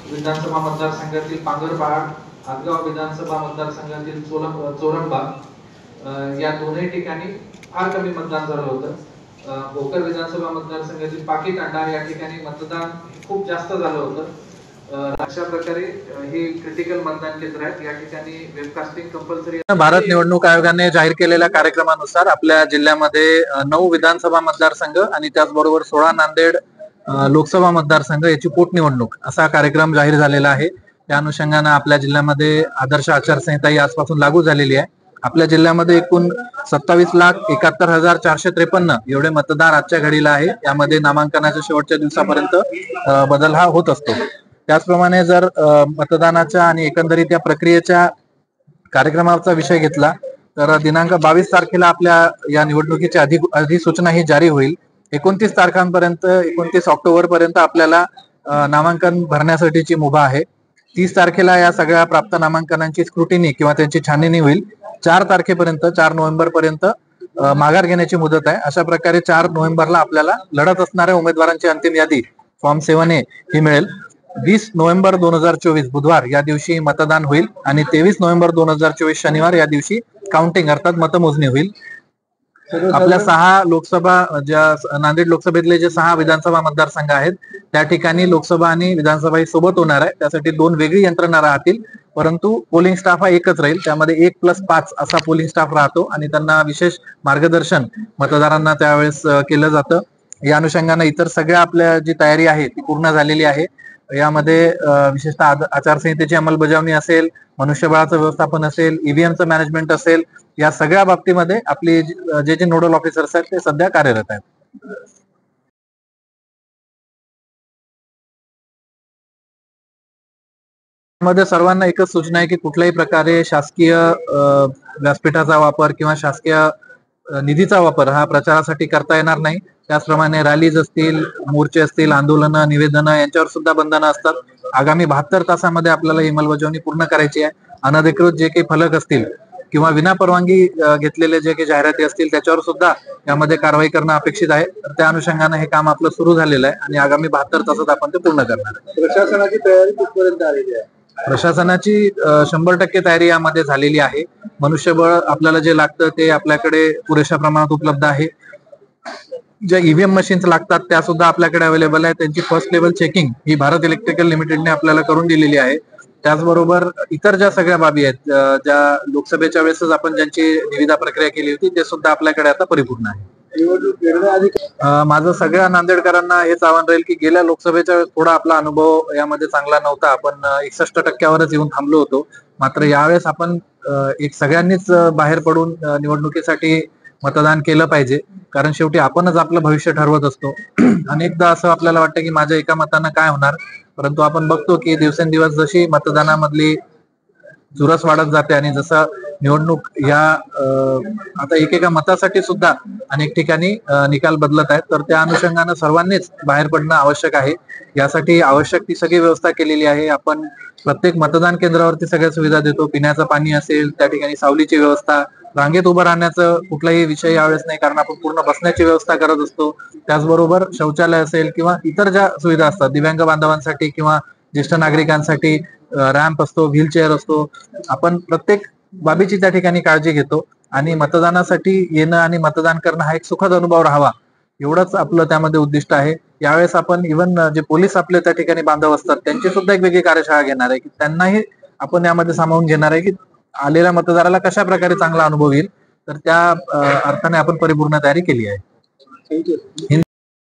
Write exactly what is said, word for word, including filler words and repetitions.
विधानसभा मतदारसंघातील पांगरपहाड, आदगाव विधानसभा मतदारसंघातील चोरंबा या दोन्ही ठिकाणी फार कमी मतदान झालं होतं. भोकर विधानसभा मतदारसंघातील पाकीतांडा या ठिकाणी मतदान खूप जास्त झालं होतं. अशा प्रकारे हे क्रिटिकल मतदान केंद्र आहेत. या ठिकाणी वेबकास्टिंग कंपल्सरी. भारत निवडणूक आयोगाने जाहीर केलेल्या कार्यक्रमानुसार आपल्या जिल्ह्यामध्ये नऊ विधानसभा मतदारसंघ आणि त्याचबरोबर सोळा नांदेड लोकसभा मतदारसंघ याची पोटनिवडणूक असा कार्यक्रम जाहीर झालेला आहे. त्या अनुषंगाने आपल्या जिल्ह्यामध्ये आदर्श आचारसंहिता ही आजपासून लागू झालेली आहे. आपल्या जिल्ह्यामध्ये एकूण सत्तावीस लाख एकाहत्तर हजार चारशे त्रेपन्न एवढे मतदार आजच्या घडीला आहे. यामध्ये नामांकनाच्या शेवटच्या दिवसापर्यंत बदल हा होत असतो. त्याचप्रमाणे जर मतदानाच्या आणि एकंदरीत या प्रक्रियेच्या कार्यक्रमाचा विषय घेतला तर दिनांक बावीस तारखेला आपल्या या निवडणुकीची अधि अधिसूचना ही जारी होईल. एकोणतीस तारखांपर्यंत एकोणतीस ऑक्टोबर पर्यंत आपल्याला नामांकन भरण्यासाठीची मुभा आहे. तीस तारखेला या सगळ्या प्राप्त नामांकनांची स्क्रुटिनी किंवा त्यांची छाननी होईल. चार तारखेपर्यंत चार नोव्हेंबर पर्यंत माघार घेण्याची मुदत आहे. अशा प्रकारे चार नोव्हेंबरला आपल्याला लढत असणाऱ्या उमेदवारांची अंतिम यादी फॉर्म सेवन ए ही मिळेल. वीस नोव्हेंबर दोन हजार चोवीस बुधवार या दिवशी मतदान होईल आणि तेवीस नोव्हेंबर दोन हजार चोवीस शनिवार या दिवशी काउंटिंग अर्थात मतमोजणी होईल. आपल्या सहा लोकसभा ज्या नांदेड लोकसभेतले जे सहा विधानसभा मतदारसंघ आहेत त्या ठिकाणी लोकसभा आणि विधानसभा ही सोबत होणार आहे. त्यासाठी दोन वेगळी यंत्रणा राहतील, परंतु पोलिंग स्टाफ हा एकच राहील. त्यामध्ये एक प्लस पाच असा पोलिंग स्टाफ राहतो आणि त्यांना विशेष मार्गदर्शन मतदारांना त्यावेळेस केलं जातं. या अनुषंगाने इतर सगळ्या आपल्या जी तयारी आहे ती पूर्ण झालेली आहे. यामध्ये विशेषतः आचारसंहितेची अंमलबजावणी असेल, मनुष्यबळाचं व्यवस्थापन असेल, ईव्हीएमचं मॅनेजमेंट असेल, या सगळ्या बाबतीमध्ये आपली जे जे नोडल ऑफिसर्स आहेत ते सध्या कार्यरत आहेत. मध्ये सर्वांना एकच सूचना आहे की कुठल्याही प्रकारे शासकीय व्यासपीठाचा वापर किंवा शासकीय निधीचा वापर हा प्रचारासाठी करता येणार नाही. त्याचप्रमाणे रॅलीज असतील, मोर्चे असतील, आंदोलनं, निवेदनं यांच्यावर सुद्धा बंधनं असतात. आगामी बहात्तर तासामध्ये आपल्याला ही अंमलबजावणी पूर्ण करायची आहे. अनधिकृत जे काही फलक असतील किंवा विना परवानगी घेतलेले जे काही जाहिराती असतील त्याच्यावर सुद्धा यामध्ये कारवाई करणं अपेक्षित आहे. तर त्या अनुषंगाने हे काम आपलं सुरू झालेलं आहे आणि आगामी बहात्तर तासात आपण ते पूर्ण करणार आहे. प्रशासनाची तयारी कुठपर्यंत आलेली आहे? प्रशासनाची शंभर टक्के तयारी यामध्ये झालेली आहे. मनुष्यबळ आपल्याला जे लागतं ते आपल्याकडे पुरेशा प्रमाणात उपलब्ध आहे. ज्या ईव्हीएम मशीन्स लागतात त्या सुद्धा आपल्याकडे अवेलेबल आहे. त्यांची फर्स्ट लेवल चेकिंग ही भारत इलेक्ट्रिकल लिमिटेडने आपल्याला करून दिलेली आहे. त्याचबरोबर इतर ज्या सगळ्या बाबी आहेत ज्या लोकसभेच्या वेळेसच आपण ज्यांची निविदा प्रक्रिया केली होती ते सुद्धा आपल्याकडे आता परिपूर्ण आहे. माझं सगळ्या नांदेडकरांना हेच आव्हान राहील की गेल्या लोकसभेच्या वेळेस थोडा आपला अनुभव यामध्ये चांगला नव्हता. आपण एकसष्ट टक्क्यावरच येऊन थांबलो होतो. मात्र यावेळेस आपण एक सगळ्यांनीच बाहेर पडून निवडणुकीसाठी मतदान केलं पाहिजे, कारण शेवटी आपणच आपलं भविष्य ठरवत असतो. अनेकदा असं आपल्याला वाटतं की माझ्या एका मतानं काय होणार, परंतु आपण बघतो की दिवसेंदिवस जशी मतदानामधली चुरस वाढत जाते आणि जसं निवडणूक या आता एकेका मतासाठी सुद्धा अनेक ठिकाणी निकाल बदलत आहेत. तर त्या अनुषंगानं सर्वांनीच बाहेर पडणं आवश्यक आहे. यासाठी आवश्यक ती सगळी व्यवस्था केलेली आहे. आपण प्रत्येक मतदान केंद्रावरती सगळ्या सुविधा देतो. पिण्याचं पाणी असेल, त्या ठिकाणी सावलीची व्यवस्था, रांगेत उभं राहण्याचं कुठलाही विषय यावेळेस नाही, कारण आपण पूर्ण बसण्याची व्यवस्था करत असतो. त्याचबरोबर शौचालय असेल किंवा इतर ज्या सुविधा असतात दिव्यांग बांधवांसाठी किंवा ज्येष्ठ नागरिकांसाठी रॅम्प असतो, व्हीलचेअर असतो, आपण प्रत्येक बाबीची त्या ठिकाणी काळजी घेतो आणि मतदानासाठी येणं आणि मतदान करणं हा एक सुखद अनुभव राहावा एवढंच आपलं त्यामध्ये उद्दिष्ट आहे. यावेळेस आपण इव्हन जे पोलीस आपले त्या ठिकाणी बांधव असतात त्यांची सुद्धा एक वेगळी कार्यशाळा घेणार आहे की त्यांनाही आपण यामध्ये सामावून घेणार आहे की आलेल्या मतदाराला कशा प्रकारे चांगला अनुभव येईल. तर त्या अर्थाने आपण परिपूर्ण तयारी केली आहे.